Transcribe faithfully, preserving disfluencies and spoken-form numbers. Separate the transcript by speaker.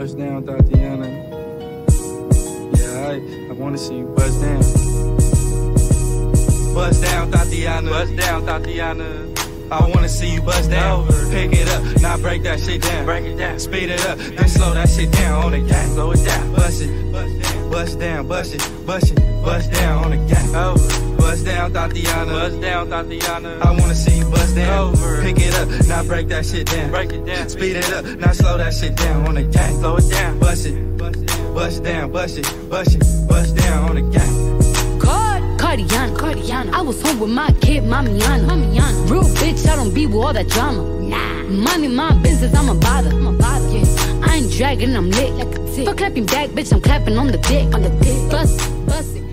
Speaker 1: bust down, Tatiana. Yeah, I, I wanna see you bust down. Bust down, Tatiana. Bust down, Tatiana. I wanna see you bust down. Pick it up, now break that shit down. Break it down, speed it up, then slow that shit down on the gang. Slow it down, bust it, bust down, bust it, bust it, bust down on the gang. Over. Bust down, Tatiana. Bust down, Tatiana. I wanna see you bust down. Over. Pick it up, now break that shit down. Break it down, speed it up, now slow that shit down on the gang. Slow it down, bust it, bust down, bust it, bust it, bust down on the gang.
Speaker 2: Cardiana, Cardiana. I was home with my kid, Mamiana. Mamiana. Real bitch, I don't be with all that drama. Nah. Money, my business, I'm a bother. I'm a bother. Yeah. I ain't dragging, I'm lit like a tick. For clapping back, bitch, I'm clapping on the dick. On the dick. Bust it, bust it.